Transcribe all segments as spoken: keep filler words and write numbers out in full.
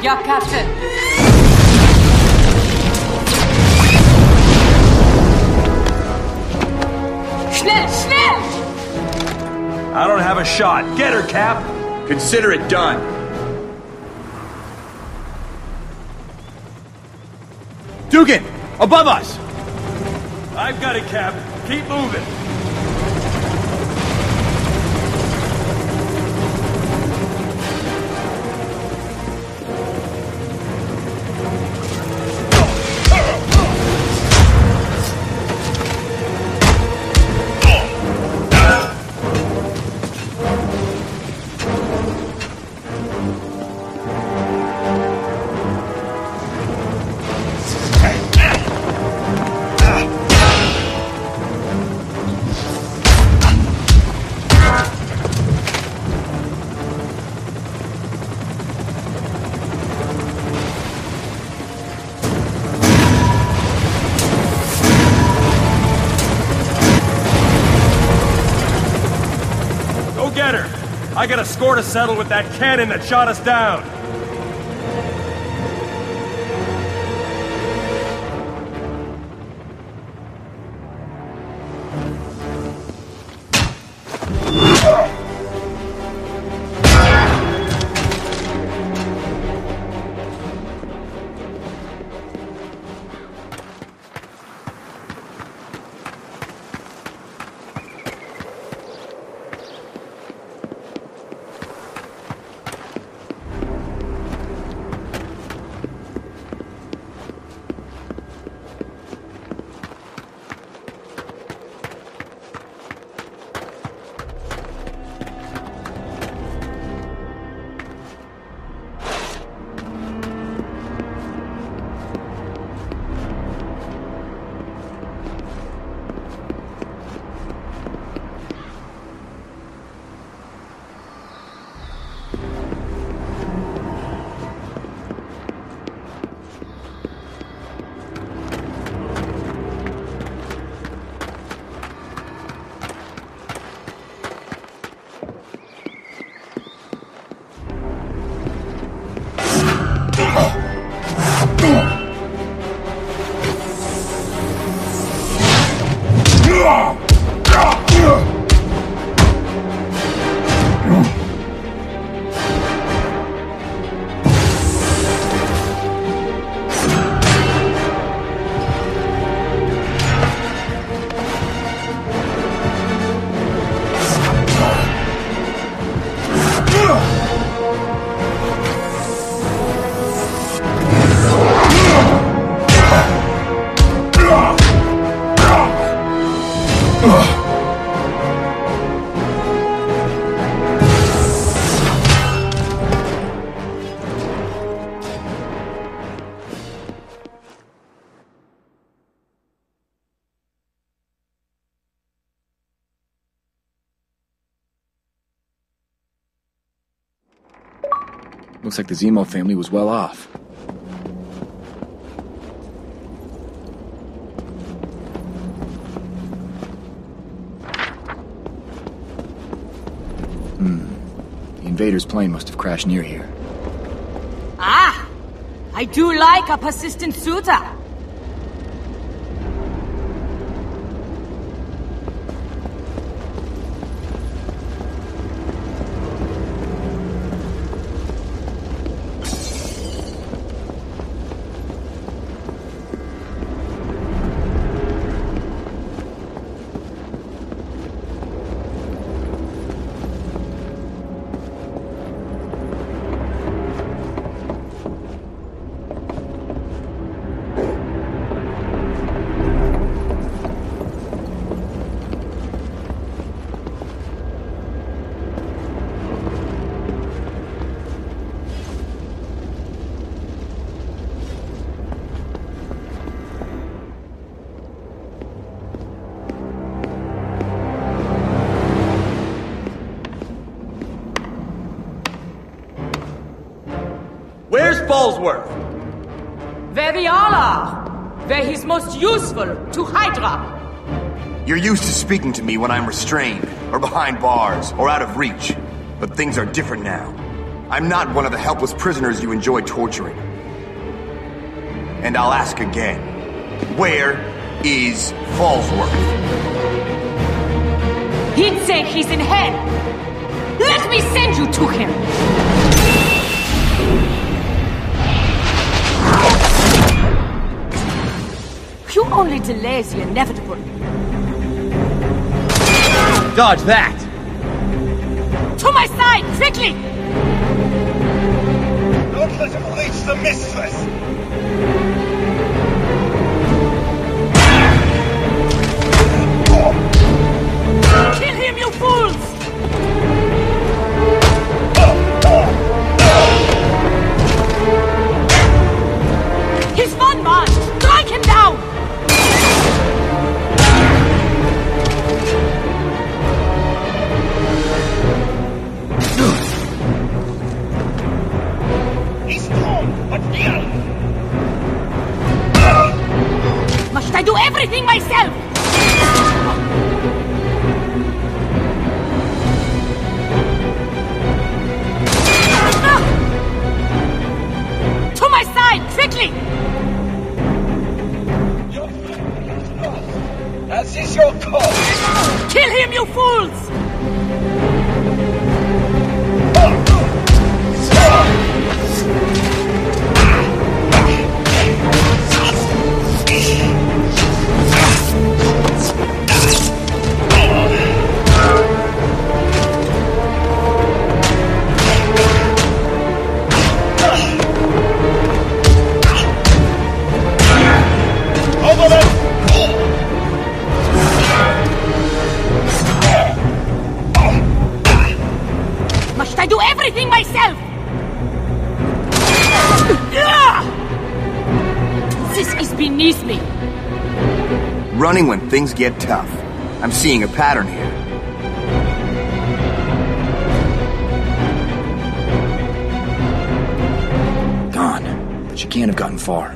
Ja, Captain. Schnell, schnell! I don't have a shot. Get her, Cap! Consider it done. Dugan! Above us! I've got it, Cap. Keep moving. I got a score to settle with that cannon that shot us down. Looks like the Zemo family was well off. Hmm. The invader's plane must have crashed near here. Ah! I do like a persistent suitor. Where's Ballsworth? Where we all are. Where he's most useful to Hydra. You're used to speaking to me when I'm restrained, or behind bars, or out of reach. But things are different now. I'm not one of the helpless prisoners you enjoy torturing. And I'll ask again. Where is Falsworth? He'd say he's in hell. Let me send you to him. You only delay the inevitable. Dodge that! To my side, quickly! Don't let him reach the mistress! Kill him, you fools! He's one man! Strike him down! He's strong, but ill! Must I do everything myself? To my side, quickly! Your friend is lost, as is your cause! Kill him, you fools! Must I do everything myself? This is beneath me. Running when things get tough. I'm seeing a pattern here. Gone. But she can't have gotten far.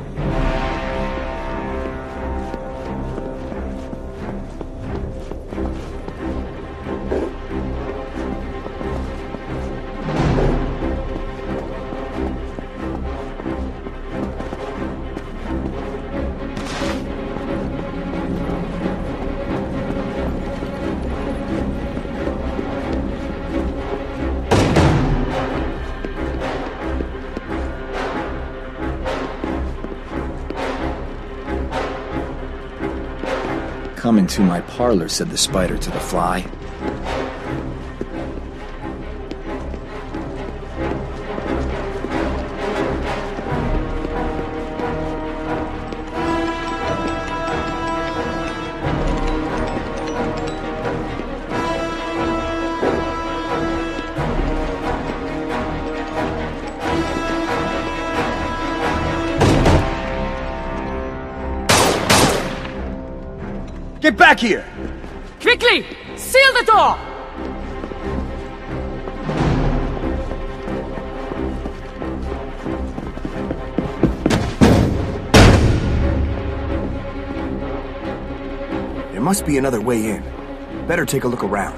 Come into my parlor, said the spider to the fly. Get back here! Quickly! Seal the door! There must be another way in. Better take a look around.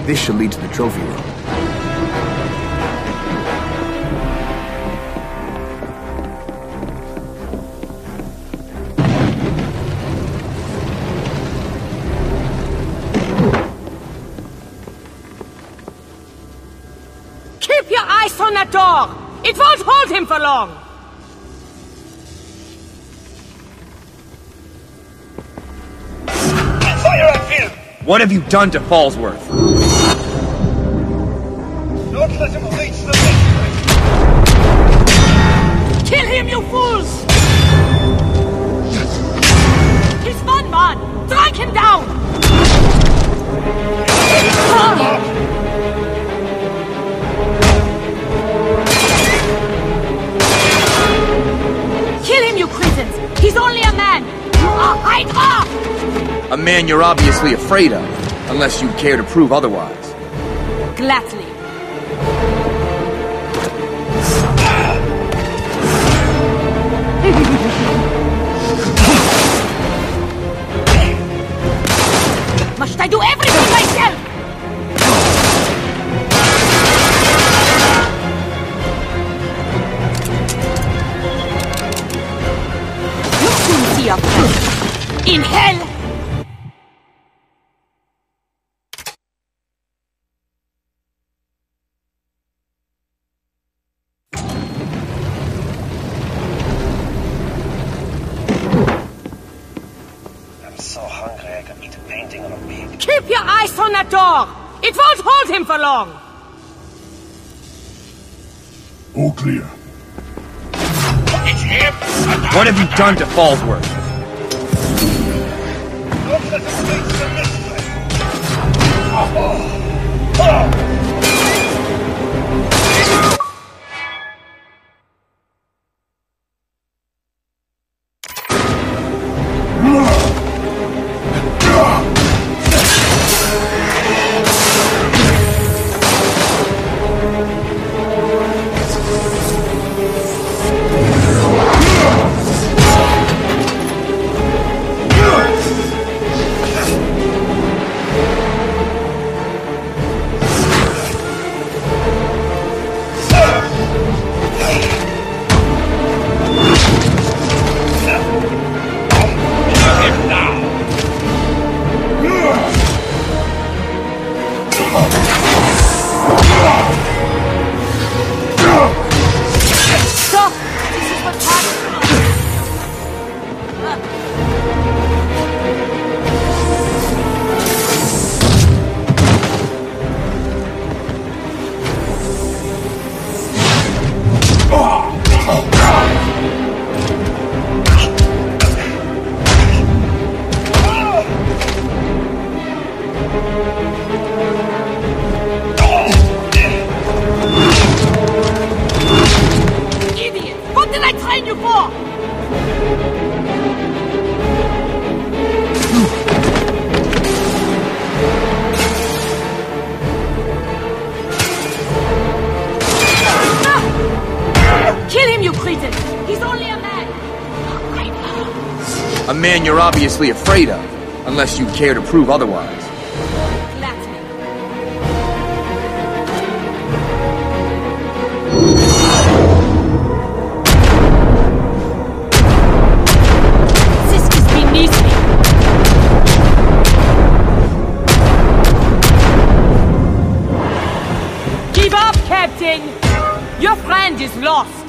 This should lead to the trophy room. Keep your eyes on that door! It won't hold him for long! Fire at Phil! What have you done to Fallsworth? Don't let him reach the victory! Kill him, you fools! He's one man! Drag him down! Kill him, you cretins! He's only a man! You are Hydra! A man you're obviously afraid of, unless you care to prove otherwise. Gladly. Must I do everything myself? You'll soon see your friend. In hell! Keep your eyes on that door! It won't hold him for long! All clear. It's him! What have you done to Fallsworth? Don't let him reach the mystery! Oh. Oh. A man you're obviously afraid of, unless you care to prove otherwise. Gladly. This is beneath me. Give up, Captain! Your friend is lost!